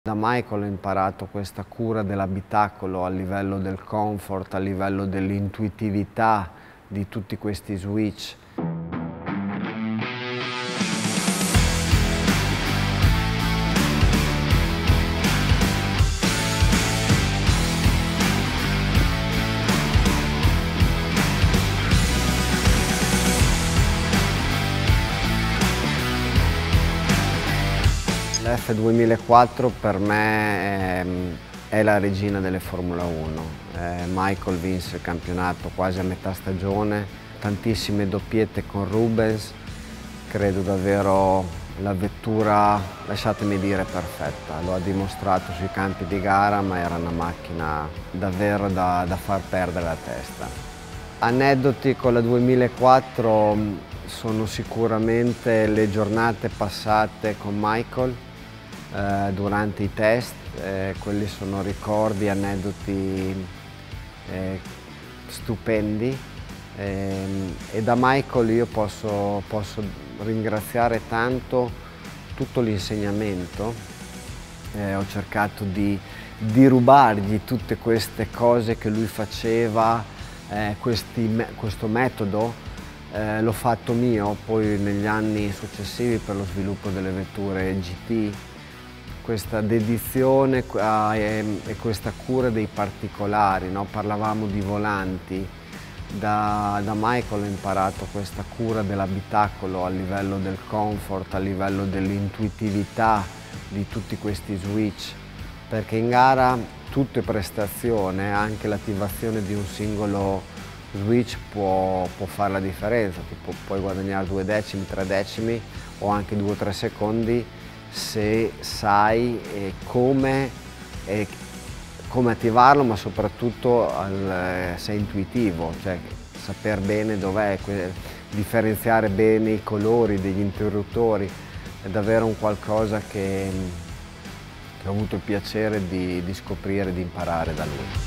Da Michael ho imparato questa cura dell'abitacolo a livello del comfort, a livello dell'intuitività di tutti questi switch. L'F2004 per me è la regina delle Formula 1. Michael vinse il campionato quasi a metà stagione, tantissime doppiette con Rubens, credo davvero la vettura, lasciatemi dire, perfetta. Lo ha dimostrato sui campi di gara, ma era una macchina davvero da far perdere la testa. Aneddoti con la 2004 sono sicuramente le giornate passate con Michael durante i test. Quelli sono ricordi, aneddoti stupendi, e da Michael io posso ringraziare tanto tutto l'insegnamento. Ho cercato di rubargli tutte queste cose che lui faceva, questo metodo l'ho fatto mio poi negli anni successivi per lo sviluppo delle vetture GT. Questa dedizione e questa cura dei particolari, no? Parlavamo di volanti, da Michael ho imparato questa cura dell'abitacolo a livello del comfort, a livello dell'intuitività di tutti questi switch, perché in gara tutto è prestazione, anche l'attivazione di un singolo switch può fare la differenza. Puoi guadagnare 2 decimi, 3 decimi o anche 2 o 3 secondi se sai come attivarlo, ma soprattutto sei intuitivo, cioè saper bene dov'è, differenziare bene i colori degli interruttori. È davvero un qualcosa che ho avuto il piacere di scoprire e di imparare da lui.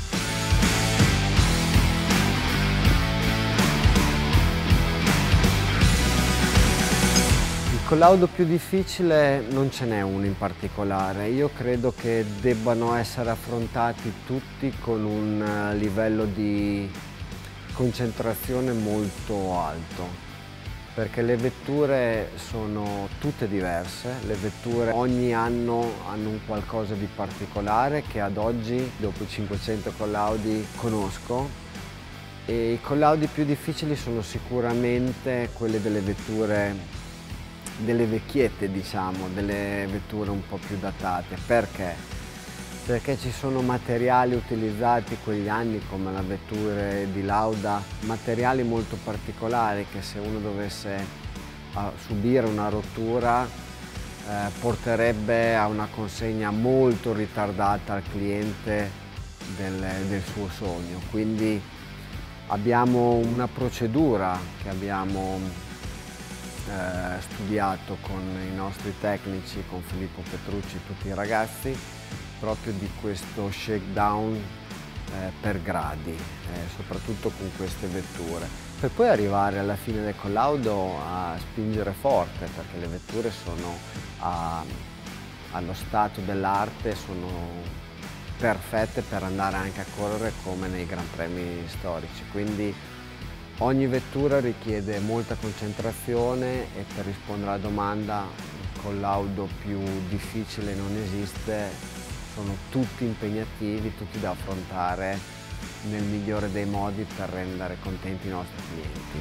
Il collaudo più difficile non ce n'è uno in particolare. Io credo che debbano essere affrontati tutti con un livello di concentrazione molto alto, perché le vetture sono tutte diverse. Le vetture ogni anno hanno un qualcosa di particolare che ad oggi, dopo i 500 collaudi, conosco. E i collaudi più difficili sono sicuramente quelli delle vetture, delle vecchiette, diciamo, delle vetture un po' più datate. Perché? Perché ci sono materiali utilizzati quegli anni, come le vetture di Lauda, materiali molto particolari che se uno dovesse subire una rottura porterebbe a una consegna molto ritardata al cliente del suo sogno. Quindi abbiamo una procedura che abbiamo studiato con i nostri tecnici, con Filippo Petrucci e tutti i ragazzi, proprio di questo shakedown per gradi, soprattutto con queste vetture, per poi arrivare alla fine del collaudo a spingere forte, perché le vetture sono allo stato dell'arte, sono perfette per andare anche a correre come nei Gran Premi storici. Quindi ogni vettura richiede molta concentrazione e, per rispondere alla domanda, il collaudo più difficile non esiste, sono tutti impegnativi, tutti da affrontare nel migliore dei modi per rendere contenti i nostri clienti.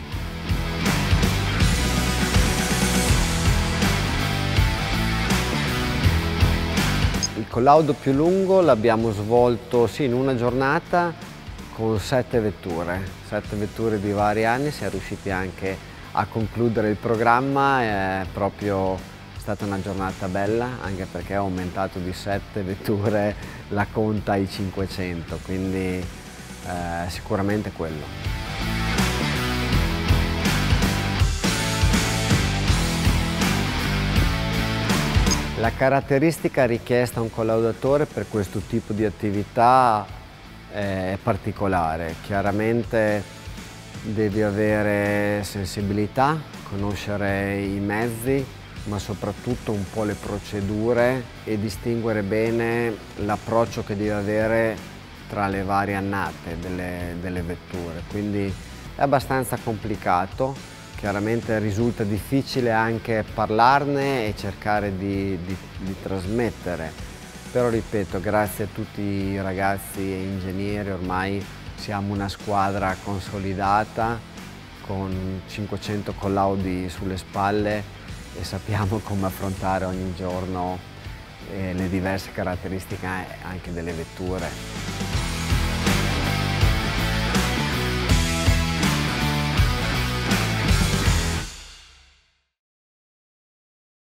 Il collaudo più lungo l'abbiamo svolto in una giornata con 7 vetture di vari anni. Siamo riusciti anche a concludere il programma, è stata una giornata bella, anche perché ho aumentato di 7 vetture la conta ai 500, quindi sicuramente quello. La caratteristica richiesta a un collaudatore per questo tipo di attività è particolare. Chiaramente devi avere sensibilità, conoscere i mezzi, ma soprattutto un po' le procedure e distinguere bene l'approccio che devi avere tra le varie annate delle vetture. Quindi è abbastanza complicato, chiaramente risulta difficile anche parlarne e cercare di trasmettere, però ripeto, grazie a tutti i ragazzi e ingegneri ormai siamo una squadra consolidata con 500 collaudi sulle spalle e sappiamo come affrontare ogni giorno le diverse caratteristiche anche delle vetture.